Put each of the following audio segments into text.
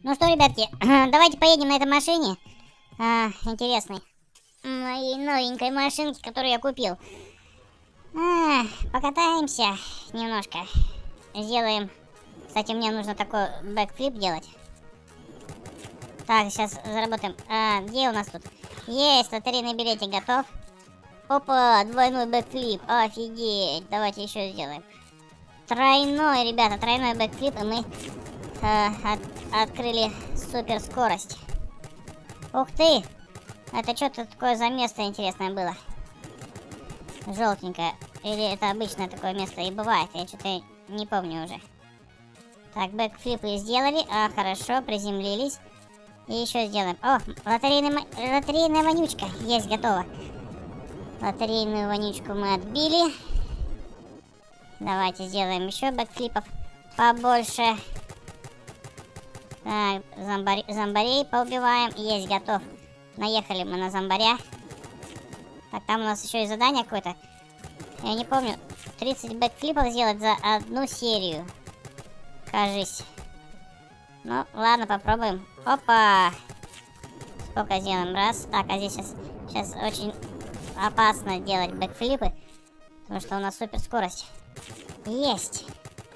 Ну что, ребятки, давайте поедем на этой машине. Интересной. Моей новенькой машинке, которую я купил. Покатаемся немножко. Сделаем. Кстати, мне нужно такой бэкфлип делать. Так, сейчас заработаем. Где у нас тут? Есть, лотерейный билетик готов. Опа, двойной бэкфлип. Офигеть. Давайте еще сделаем. Тройной, ребята, тройной бэкфлип. И мы открыли суперскорость. Ух ты! Это что-то такое за место интересное было. Желтенькое. Или это обычное такое место и бывает. Я что-то не помню уже. Так, бэкфлипы сделали. Хорошо, приземлились. И еще сделаем. О, лотерейная вонючка. Есть, готово. Лотерейную вонючку мы отбили. Давайте сделаем еще бэкфлипов побольше. Так, зомбарей поубиваем. Есть, готов. Наехали мы на зомбаря. Так, там у нас еще и задание какое-то. Я не помню. 30 бэкфлипов сделать за одну серию. Кажись. Ну, ладно, попробуем. Опа! Сколько сделаем? Раз. Так, а здесь сейчас очень опасно делать бэкфлипы. Потому что у нас супер скорость. Есть!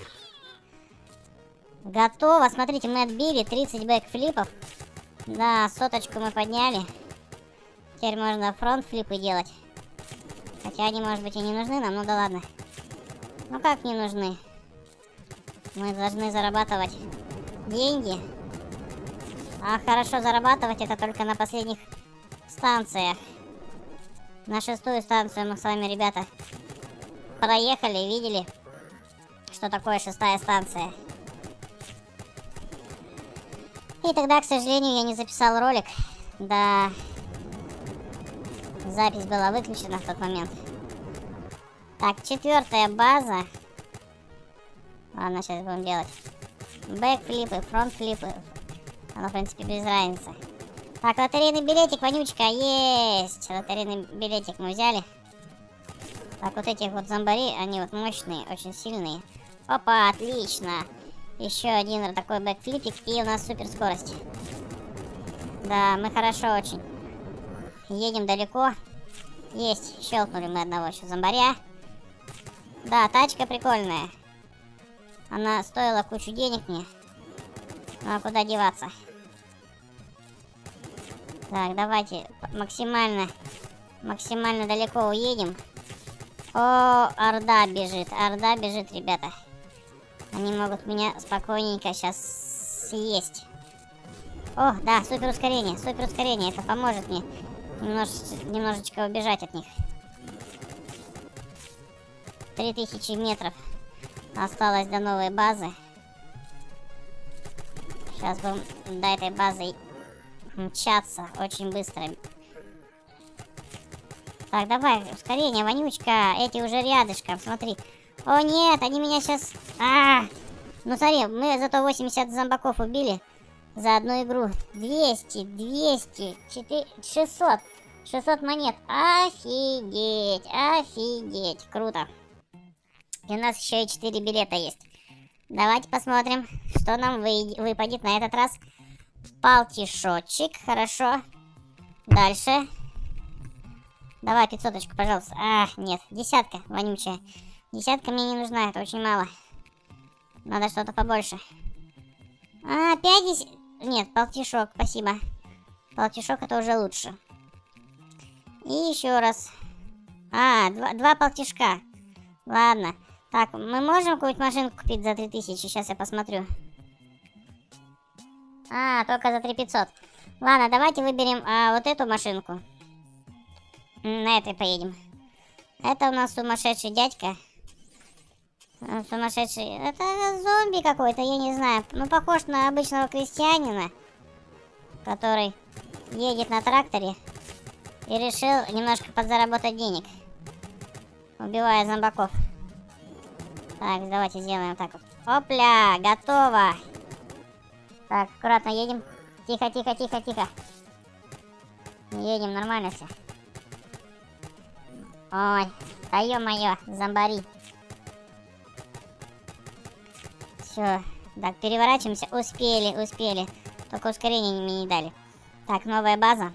Готово. Смотрите, мы отбили 30 бэкфлипов. Да, соточку мы подняли. Теперь можно фронт-флипы делать. Хотя они, может быть, и не нужны нам, ну да ладно. Ну как не нужны? Мы должны зарабатывать деньги. А хорошо зарабатывать это только на последних станциях. На 6-ю станцию мы с вами, ребята, проехали, видели, что такое 6-я станция. И тогда, к сожалению, я не записал ролик. Да, запись была выключена в тот момент. Так, 4-я база. Ладно, сейчас будем делать бэкфлипы, фронтфлипы. Оно, в принципе, без разницы. Так, лотерейный билетик, вонючка, есть. Лотерейный билетик мы взяли. Так, вот этих вот зомбари, они вот мощные, очень сильные. Опа, отлично. Еще один такой бэкфлипик, и у нас супер скорость. Да, мы хорошо очень. Едем далеко. Есть, щелкнули мы одного еще зомбаря. Да, тачка прикольная. Она стоила кучу денег мне. Ну а куда деваться? Так, давайте максимально далеко уедем. О, Орда бежит, ребята. Они могут меня спокойненько сейчас съесть. О, да, супер ускорение. Это поможет мне немножечко убежать от них. 3000 метров осталось до новой базы. Сейчас будем до этой базы мчаться очень быстро. Так, давай, ускорение, вонючка. Эти уже рядышком, смотри. О нет, они меня сейчас... Ну смотри, мы зато 80 зомбаков убили за одну игру. 200, 600 монет. Офигеть, круто. И у нас еще и 4 билета есть. Давайте посмотрим, что нам выпадет на этот раз. Палтишочек, хорошо. Дальше. Давай 500-очку, пожалуйста. Нет, десятка, вонючая. Десятка мне не нужна, это очень мало. Надо что-то побольше. 50... Нет, палтишок, спасибо. Палтишок это уже лучше. И еще раз. Два палтишка. Ладно. Так, мы можем какую-нибудь машинку купить за 3000? Сейчас я посмотрю. Только за 3500. Ладно, давайте выберем вот эту машинку. На этой поедем. Это у нас сумасшедший дядька. Сумасшедший. Это зомби какой-то, я не знаю. Ну, похож на обычного крестьянина, который едет на тракторе и решил немножко подзаработать денег, убивая зомбаков. Так, давайте сделаем так вот. Опля, готово. Так, аккуратно едем. Тихо. Едем, нормально все. Ой, да ё-моё, зомбари. Все, так, переворачиваемся. Успели. Только ускорение мне не дали. Так, новая база.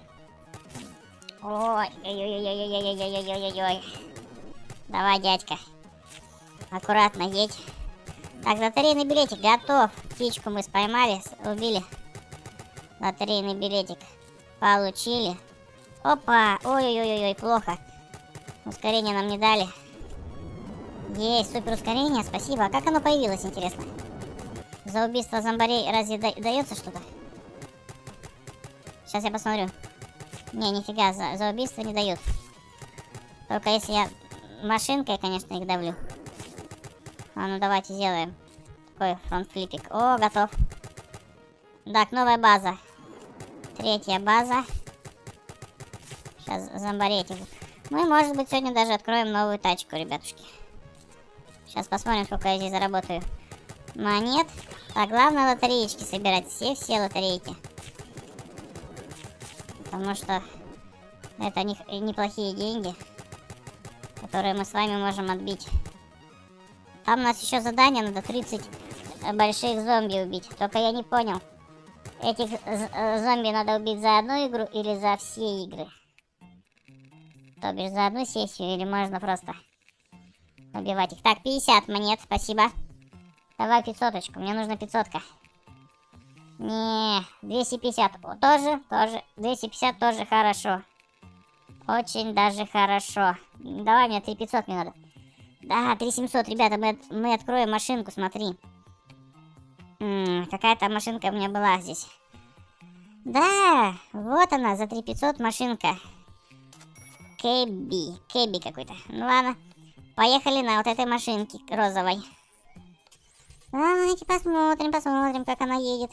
Ой-ой-ой-ой-ой-ой-ой-ой-ой-ой-ой. Давай, дядька. Аккуратно едь. Так, лотерейный билетик готов. Птичку мы споймали, убили. Лотерейный билетик получили. Опа! Ой-ой-ой-ой, плохо. Ускорение нам не дали. Есть, супер ускорение, спасибо. А как оно появилось, интересно? За убийство зомбарей разве дается что-то? Сейчас я посмотрю. Не, нифига, за убийство не дают. Только если я машинкой, конечно, их давлю. А ну давайте сделаем. Такой фронт-флипик. О, готов. Так, новая база. Третья база. Сейчас зомбаретик. Мы, может быть, сегодня даже откроем новую тачку, ребятушки. Сейчас посмотрим, сколько я здесь заработаю монет. Так, главное лотереечки собирать. Все лотерейки. Потому что это неплохие деньги, которые мы с вами можем отбить. Там у нас еще задание, надо 30 больших зомби убить. Только я не понял, этих зомби надо убить за одну игру или за все игры? То бишь за одну сессию или можно просто убивать их. Так, 50 монет, спасибо. Давай 500-очку, мне нужна 500-ка. Не, 250 тоже. 250 тоже хорошо. Очень даже хорошо. Давай, мне 3500 мне надо. Да, 3700, ребята, мы откроем машинку, смотри. Какая-то машинка у меня была здесь. Да, вот она, за 3500 машинка. Кэби какой-то. Ну ладно, поехали на вот этой машинке розовой. Давайте посмотрим, как она едет.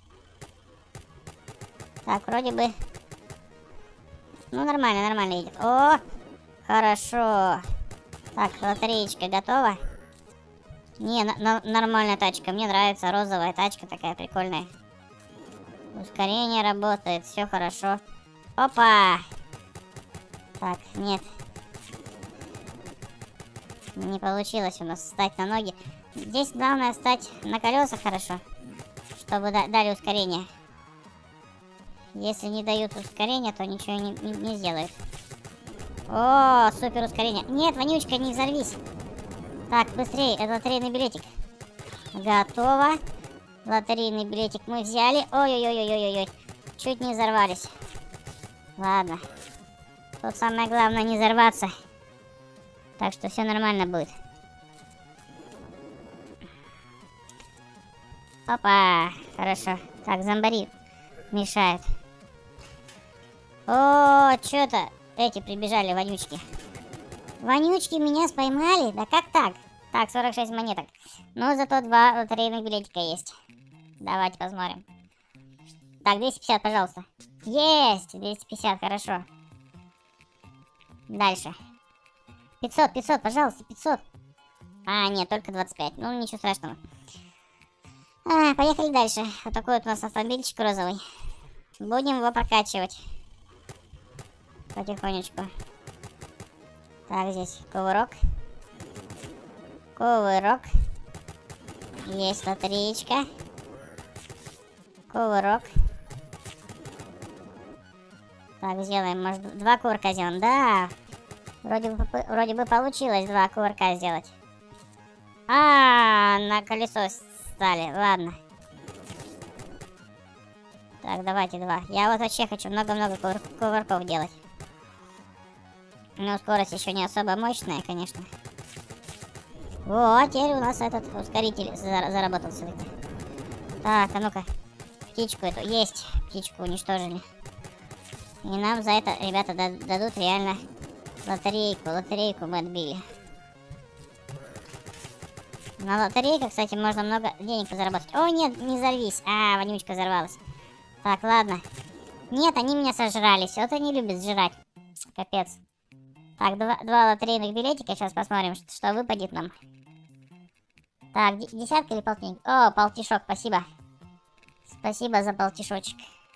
Так, вроде бы... Ну, нормально едет. О, хорошо. Так, лотереечка готова. Не, нормальная тачка. Мне нравится розовая тачка такая прикольная. Ускорение работает, все хорошо. Опа! Так, нет. Не получилось у нас встать на ноги. Здесь главное встать на колесах хорошо, чтобы дали ускорение. Если не дают ускорения, то ничего не сделают. О, супер ускорение. Нет, вонючка, не взорвись. Так, быстрее, это лотерейный билетик. Готово. Лотерейный билетик мы взяли. Ой-ой-ой-ой-ой-ой. Чуть не взорвались. Ладно. Тут самое главное не взорваться. Так что все нормально будет. Опа, хорошо. Так, зомбари мешают. О, что-то эти прибежали, вонючки. Вонючки меня споймали? Да как так? Так, 46 монеток. Но зато 2 лотерейных билетика есть. Давайте посмотрим. Так, 250, пожалуйста. Есть! 250, хорошо. Дальше. 500, пожалуйста, 500. А, нет, только 25. Ну, ничего страшного. Поехали дальше. Вот такой вот у нас автомобильчик розовый. Будем его прокачивать. Потихонечку. Так, здесь кувырок. Кувырок. Есть лотереечка. Кувырок. Так, сделаем, может, 2 кувырка сделаем. Да, вроде бы получилось 2 кувырка сделать. На колесо стали, ладно. Так, давайте 2. Я вот вообще хочу много-много кувырков делать. Но скорость еще не особо мощная, конечно. Вот, теперь у нас этот ускоритель заработал все-таки. Так, а ну-ка. Птичку эту. Есть. Птичку уничтожили. И нам за это, ребята, дадут реально лотерейку. Лотерейку мы отбили. На лотерейках, кстати, можно много денег заработать. О, нет, не взорвись. Вонючка взорвалась. Так, ладно. Нет, они меня сожрались. Вот они любят сжирать. Капец. Так, 2 лотерейных билетика. Сейчас посмотрим, что выпадет нам. Так, десятка или полтинник? О, полтишок, спасибо. Спасибо за полтишочек.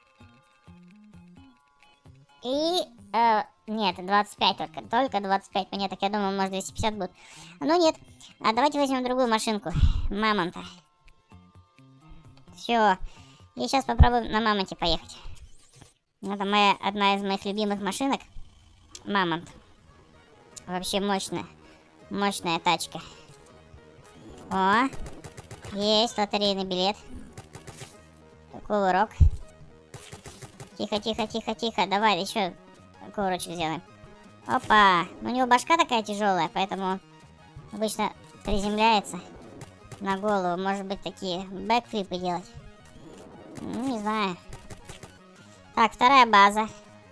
И... нет, 25 только. Только 25 монеток. Я думаю, может 250 будет. Ну нет. Давайте возьмем другую машинку. Мамонта. Все. И сейчас попробуем на мамонте поехать. Это одна из моих любимых машинок. Мамонт. Вообще мощная. Мощная тачка. О, есть лотерейный билет. Кувырок. Тихо, тихо, тихо, тихо. Давай еще кувырочек сделаем. Опа. У него башка такая тяжелая, поэтому он обычно приземляется на голову. Может быть, такие бэкфлипы делать. Ну, не знаю. Так, вторая база.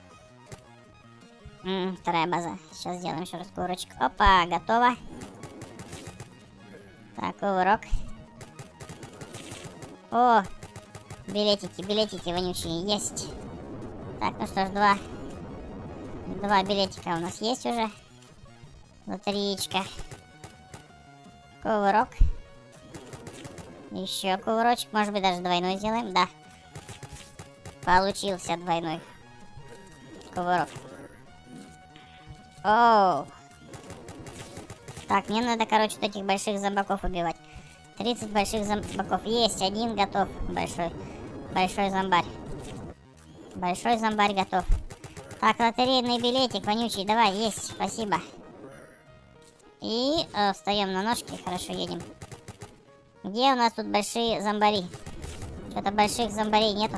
Вторая база. Сейчас сделаем еще раз кувырочек. Опа, готово. Так, кувырок. О, билетики, билетики вонючие есть. Так, ну что ж, два билетика у нас есть уже. Лотереечка. Кувырок. Еще кувырочек. Может быть, даже двойной сделаем. Да. Получился двойной кувырок. Оу. Так, мне надо, короче, вот этих больших зомбаков убивать. 30 больших зомбаков. Есть, один готов. Большой зомбарь. Большой зомбарь готов. Так, лотерейный билетик, вонючий. Давай, есть, спасибо. И встаем на ножки, хорошо едем. Где у нас тут большие зомбари? Что-то больших зомбарей нету.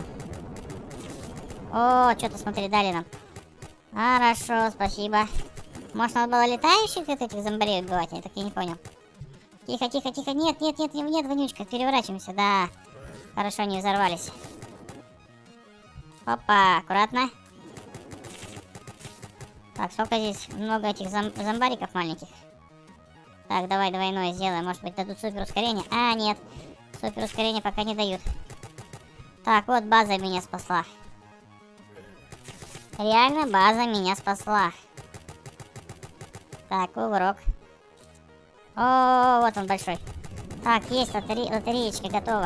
О, что-то, смотри, дали нам. Хорошо, спасибо. Может, надо было летающих этих зомбарей убивать? Я так и не понял. Тихо, тихо, тихо. Нет, нет, нет, нет, вонючка. Переворачиваемся, да. Хорошо, не взорвались. Опа, аккуратно. Так, сколько здесь много этих зомбариков маленьких. Так, давай двойное сделаем. Может быть, дадут супер ускорение. А, нет. Супер ускорение пока не дают. Так, вот база меня спасла. Реально база меня спасла. Так, кувырок. О, вот он большой. Так, есть лотереечка готова.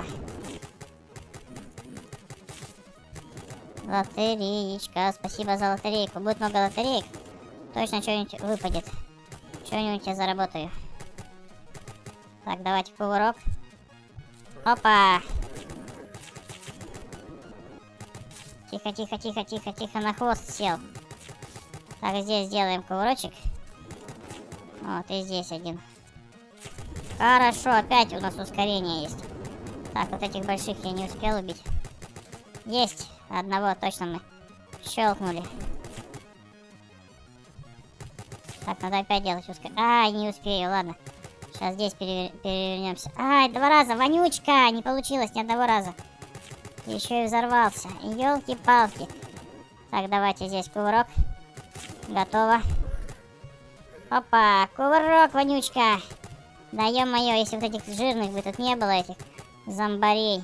Лотереечка, спасибо за лотерейку. Будет много лотереек. Точно что-нибудь выпадет. Что-нибудь я заработаю. Так, давайте кувырок. Опа. Тихо, тихо, тихо, тихо, тихо, на хвост сел. Так, здесь сделаем кувырочек. Вот, и здесь один. Хорошо, опять у нас ускорение есть. Так, вот этих больших я не успел убить. Есть. Одного точно мы щелкнули. Так, надо опять делать ускорение. Ай, не успею, ладно. Сейчас здесь перевернемся. Ай, 2 раза, вонючка! Не получилось ни одного раза. Еще и взорвался. Ёлки-палки. Так, давайте здесь кувырок. Готово. Опа, кувырок, вонючка. Да ё-моё, если вот этих жирных бы тут не было, этих зомбарей.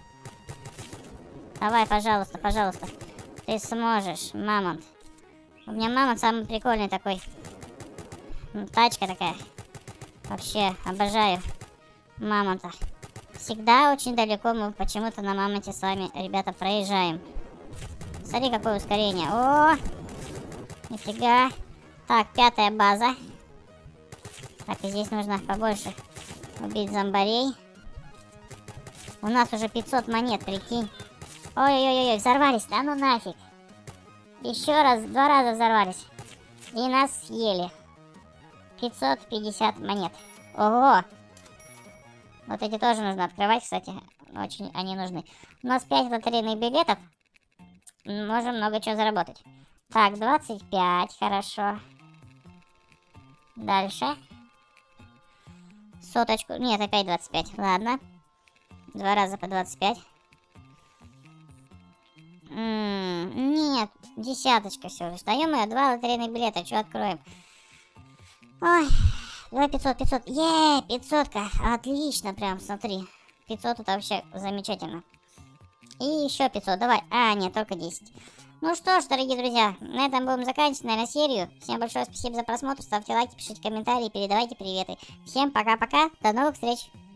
Давай, пожалуйста, пожалуйста. Ты сможешь, мамонт. У меня мамонт самый прикольный такой. Тачка такая. Вообще, обожаю мамонта. Всегда очень далеко мы почему-то на мамонте с вами, ребята, проезжаем. Смотри, какое ускорение. О! Нифига. Так, 5-я база. Так, и здесь нужно побольше убить зомбарей. У нас уже 500 монет, прикинь. Ой-ой-ой, взорвались. Да ну нафиг. Еще раз, 2 раза взорвались. И нас съели. 550 монет. Ого! Вот эти тоже нужно открывать, кстати. Очень они нужны. У нас 5 лотерейных билетов. Можем много чего заработать. Так, 25, хорошо. Дальше. Соточку. Нет, опять 25. Ладно. 2 раза по 25. Нет, десяточка всего лишь. Даем ее 2 лотерейных билета. Что откроем? Ой, давай 500, 500. 500-ка. Отлично, прям, смотри. 500 это вообще замечательно. И еще 500, давай. А, нет, только 10. Ну что ж, дорогие друзья, на этом будем заканчивать, наверное, серию. Всем большое спасибо за просмотр. Ставьте лайки, пишите комментарии, передавайте приветы. Всем пока-пока. До новых встреч.